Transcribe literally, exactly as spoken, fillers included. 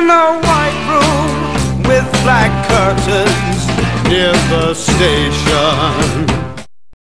in a white room with black curtains near the station.